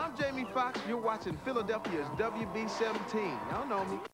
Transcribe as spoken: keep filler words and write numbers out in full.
I'm Jamie Foxx. You're watching Philadelphia's W B seventeen. Y'all know me.